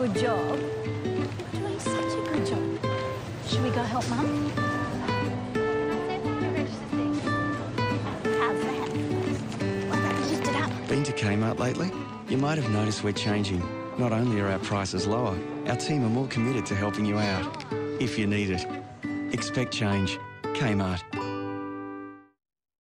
good job. You're doing such a good job. Should we go help Mum? How's that? Well, that lifted up. Been to Kmart lately? You might have noticed we're changing. Not only are our prices lower, our team are more committed to helping you out. If you need it. Expect change. Kmart.